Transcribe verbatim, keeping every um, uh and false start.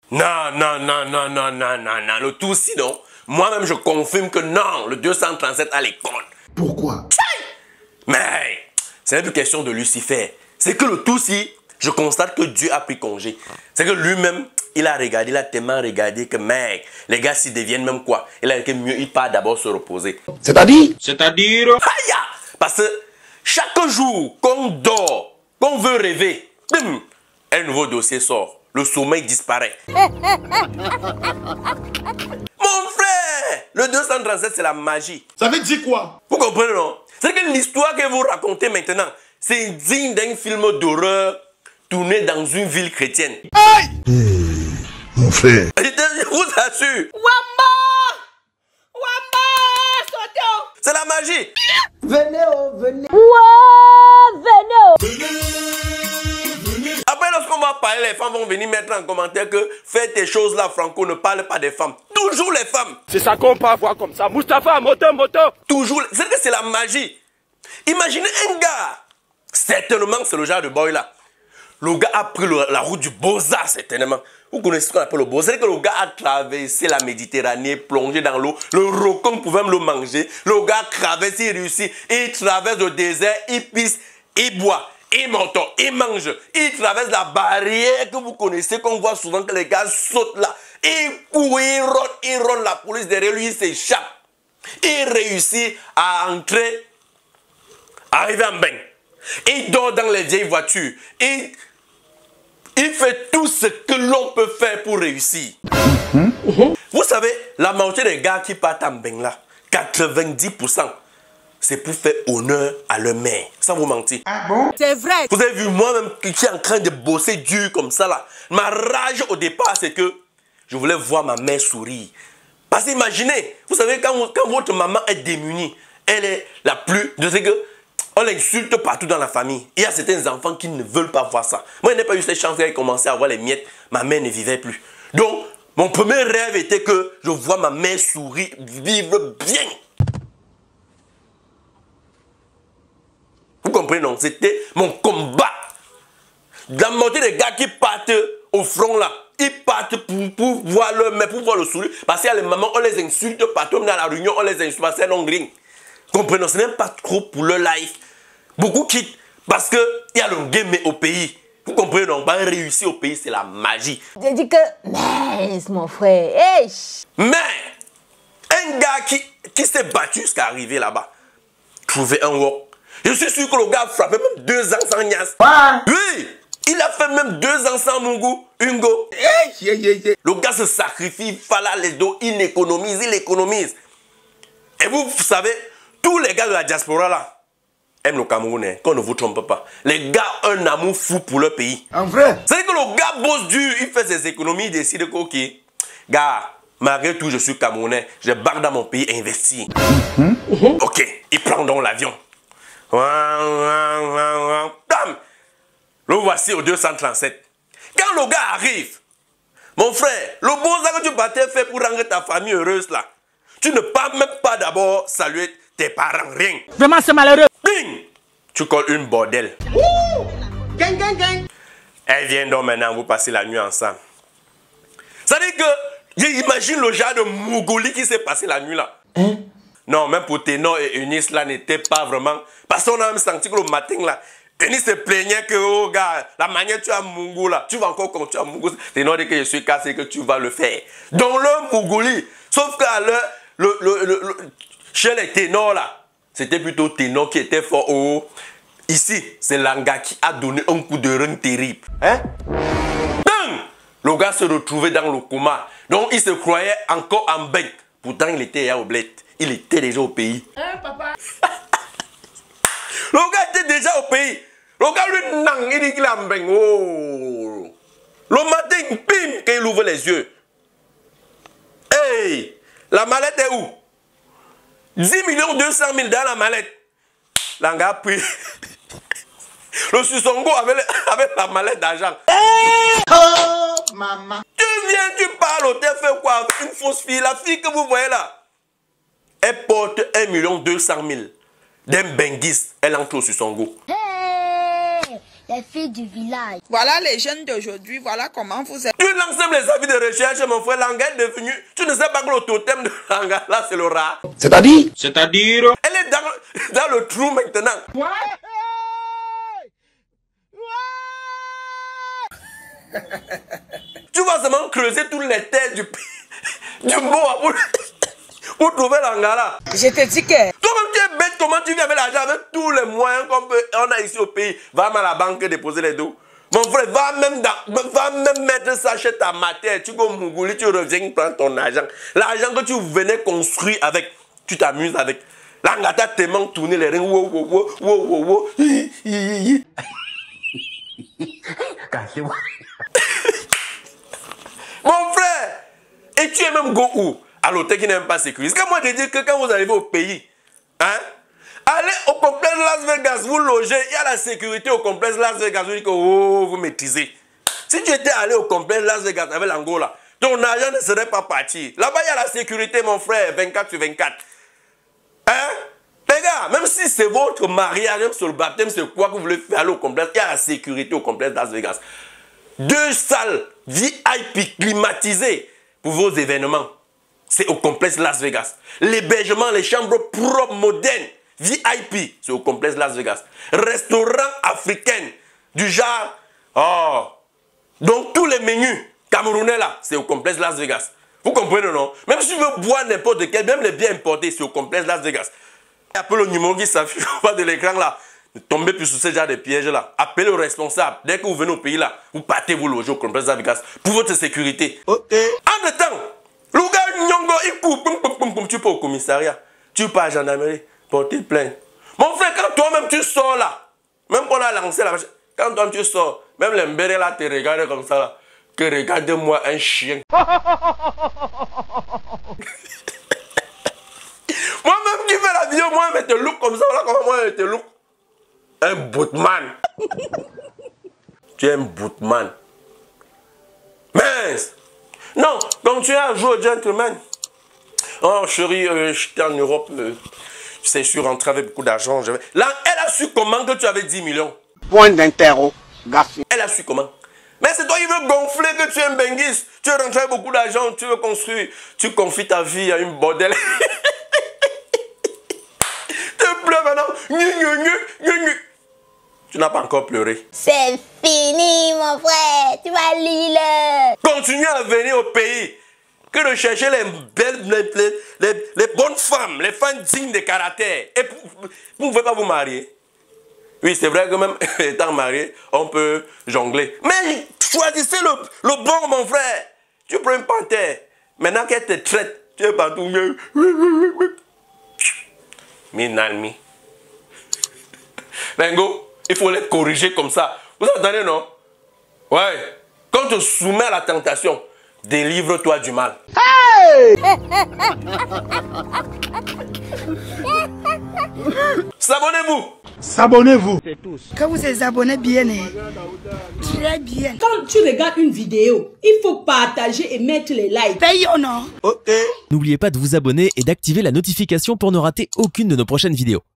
Non, non, non, non, non, non, non, non. Le Tutsi, non. Moi-même, je confirme que non, le deux cent trente-sept à l'école. Pourquoi? Mais, c'est une question de Lucifer. C'est que le Tutsi, je constate que Dieu a pris congé. C'est que lui-même, il a regardé, il a tellement regardé que, mec, les gars, s'ils deviennent même quoi, il a dit que mieux, il part d'abord se reposer. C'est-à-dire? C'est-à-dire? Aïe! Parce que chaque jour qu'on dort, qu'on veut rêver, bim, un nouveau dossier sort. Le sommeil disparaît. Mon frère, le deux cent trente-sept, c'est la magie. Ça veut dire quoi? Vous comprenez, non? C'est que l'histoire que vous racontez maintenant, c'est digne d'un film d'horreur tourné dans une ville chrétienne. Aïe! Mmh, mon frère. Je vous assure. Wamba! Wamba! Sautez! C'est la magie. Venez, oh, venez. Wow, venez. Après, lorsqu'on va parler, les femmes vont venir mettre en commentaire que faites tes choses là, Franco, ne parle pas des femmes. Toujours les femmes. C'est ça qu'on peut avoir comme ça. Mustapha, moto, moto. Toujours. C'est que c'est la magie. Imaginez un gars. Certainement, c'est le genre de boy là. Le gars a pris le, la route du Beaux-Arts, certainement. Vous connaissez ce qu'on appelle le Beaux-Arts. C'est que le gars a traversé la Méditerranée, plongé dans l'eau. Le requin pouvait me le manger. Le gars traverse, il réussit. Il traverse le désert, il pisse, il boit. Il monte, il mange, il traverse la barrière que vous connaissez, qu'on voit souvent que les gars sautent là. Il court, il rôde, il rôde, la police derrière lui, il s'échappe. Il réussit à entrer, arriver en bain. Il dort dans les vieilles voitures. Il, il fait tout ce que l'on peut faire pour réussir. Mm-hmm. Vous savez, la majorité des gars qui partent en bain là, quatre-vingt-dix pour cent. C'est pour faire honneur à leur mère. Sans vous mentir. Ah bon? C'est vrai. Vous avez vu moi-même qui suis en train de bosser dur comme ça là. Ma rage au départ, c'est que je voulais voir ma mère sourire. Parce que imaginez, vous savez, quand, quand votre maman est démunie, elle est la plus... Je sais que on l'insulte partout dans la famille. Il y a certains enfants qui ne veulent pas voir ça. Moi, je n'ai pas eu cette chance qu'elle commençait à avoir les miettes. Ma mère ne vivait plus. Donc, mon premier rêve était que je vois ma mère sourire, vivre bien. Vous comprenez, non? C'était mon combat. La moitié des gars qui partent au front là, ils partent pour, pour voir leur mère, pour voir le sourire. Parce qu'il y a les mamans, on les insulte partout, dans la réunion, on les insulte parce qu'elles n'ont rien. Comprenez, ce n'est pas trop pour leur life. Beaucoup quittent parce qu'il y a le game au pays. Vous comprenez, non? Pas réussir au pays, c'est la magie. J'ai dit que, mais mon frère, hey. Mais, un gars qui, qui s'est battu jusqu'à arriver là-bas, trouver un work. Je suis sûr que le gars a frappé même deux ans sans Nias. Ouais. Oui, il a fait même deux ans sans Mungu, Ungo. Hey, yeah, yeah, yeah. Le gars se sacrifie, il fala les dos, il économise, il économise. Et vous, vous savez, tous les gars de la diaspora là aiment le Camerounais, qu'on ne vous trompe pas. Les gars ont un amour fou pour leur pays. En vrai. C'est que le gars bosse dur, il fait ses économies, il décide que, ok, gars, malgré tout, je suis Camerounais, je barre dans mon pays et investir. Mm-hmm. Ok, il prend donc l'avion. Bam! Le voici au deux cent trente-sept. Quand le gars arrive, mon frère, le bon ça que tu partais faire pour rendre ta famille heureuse là, tu ne pars même pas d'abord saluer tes parents, rien. Vraiment, c'est malheureux. Bing! Tu colles une bordelle. Ouh! Gang, gang, gang. Elle vient donc maintenant, vous passez la nuit ensemble. Ça veut dire que, j'imagine le genre de Mougouli qui s'est passé la nuit là. Hein? Non, même pour Ténor et Eunice, là, n'était pas vraiment... Parce qu'on a même senti que le matin, là, Eunice se plaignait que, oh, gars, la manière tu as Mungu, là, tu vas encore continuer à Mungu. Ténor dit que je suis cassé, que tu vas le faire. Donc, le Mougouli, sauf qu'à l'heure, le, le, le, le, chez les Ténors, là, c'était plutôt Ténor qui était fort. Oh, ici, c'est Langa qui a donné un coup de rein terrible. Hein? Bang! Le gars se retrouvait dans le coma. Donc, il se croyait encore en bain. Pourtant, il était au bled. Il était déjà au pays. Hein, papa? Le gars était déjà au pays. Le gars, lui, non, il dit qu'il est en bain. Oh. Le matin, bim, quand il ouvre les yeux. Hey, la mallette est où? dix millions deux cent mille dans la mallette. L'anga a pris. Le Sussongo avec, avec la mallette d'argent. Oh, maman. Tu viens, tu parles, tu fais quoi avec une fausse fille? La fille que vous voyez là, elle porte un million deux cent mille. D'un benguis, elle entre au Sussongo. Hey, les filles du village. Voilà les jeunes d'aujourd'hui, voilà comment vous êtes. Tu lances même les avis de recherche, mon frère. Langa est devenu. Tu ne sais pas que le totem de Langa, là, c'est le rat. C'est-à-dire? C'est-à-dire? Elle est dans, dans le trou maintenant. Quoi? Tu vas seulement creuser toutes les terres du pays, du bois pour, pour trouver l'Angara. Je te dis que... Toi-même tu es bête, comment tu viens avec l'argent, avec tous les moyens qu'on peut, on a ici au pays. Va même à la banque déposer les dos. Mon frère, va même, dans, va même mettre ça chez ta matière. Tu go Mougouli, tu reviens prendre ton argent. L'argent que tu venais construire avec, tu t'amuses avec. L'Angata te manque tourner les rings. Wow, wow, wow, wow, wow, wow. Cassez-moi. Mon frère, et tu es même go où? À l'hôtel qui n'est même pas sécurisé. Est-ce que moi je dis que quand vous arrivez au pays, hein, allez au complexe Las Vegas, vous logez, il y a la sécurité au complexe Las Vegas, vous dites que oh, vous maîtrisez. Si tu étais allé au complexe Las Vegas avec l'Angola, ton argent ne serait pas parti. Là-bas, il y a la sécurité, mon frère, vingt-quatre sur vingt-quatre. Hein? Les gars, même si c'est votre mariage, même sur le baptême, c'est quoi que vous voulez faire aller au complexe, il y a la sécurité au complexe Las Vegas. Deux salles V I P climatisées pour vos événements. C'est au complexe Las Vegas. L'hébergement, les chambres propres, modernes, V I P, c'est au complexe Las Vegas. Restaurant africain, du genre, oh, donc tous les menus camerounais là, c'est au complexe Las Vegas. Vous comprenez, non? Même si tu veux boire n'importe quel, même les biens importés, c'est au complexe Las Vegas. Appelez le numéro qui s'affiche au bas de l'écran là. Ne tombez plus sur ce genre de pièges là. Appelez le responsable. Dès que vous venez au pays là, vous partez vous loger au complexe Las Vegas pour votre sécurité. Ok. En temps, le gars Nyongo, il coupe, pum, pum, pum, pum, tu pars au commissariat, tu pars à la gendarmerie, porter plainte. Mon frère, quand toi-même tu sors là, même qu'on a lancé la machine, quand toi tu sors, même les mbérés là te regardent comme ça là, que regardez-moi un chien. Moi-même qui fais la vidéo, moi je te look comme ça, voilà comment moi je te look. Un bootman. Tu es un bootman. Mince. Non, continue à jouer au gentleman. Oh chérie, euh, j'étais en Europe, euh, c'est sûr, rentrer avec beaucoup d'argent. Là, elle a su comment que tu avais dix millions. Point d'interrogation. Elle a su comment. Mais c'est toi qui veux gonfler que tu es un benguis. Tu veux rentrer avec beaucoup d'argent, tu veux construire. Tu confies ta vie à une bordel. Tu pleures maintenant. Tu n'as pas encore pleuré. C'est fini, mon frère. Tu vas lire. Continue à venir au pays. Que de chercher les belles, les, les, les, les bonnes femmes, les femmes dignes de caractère. Et vous ne pouvez pas vous marier. Oui, c'est vrai que même étant marié, on peut jongler. Mais choisissez le, le bon, mon frère. Tu prends une panthère. Maintenant qu'elle te traite, tu es partout. Minalmi. Bengo, il faut les corriger comme ça. Vous entendez, non? Ouais. Quand tu te soumets à la tentation, délivre-toi du mal. Hey! S'abonnez-vous. S'abonnez-vous. Que vous vous abonnez bien, très bien. Quand tu regardes une vidéo, il faut partager et mettre les likes. Paye ou non? Ok. N'oubliez pas de vous abonner et d'activer la notification pour ne rater aucune de nos prochaines vidéos.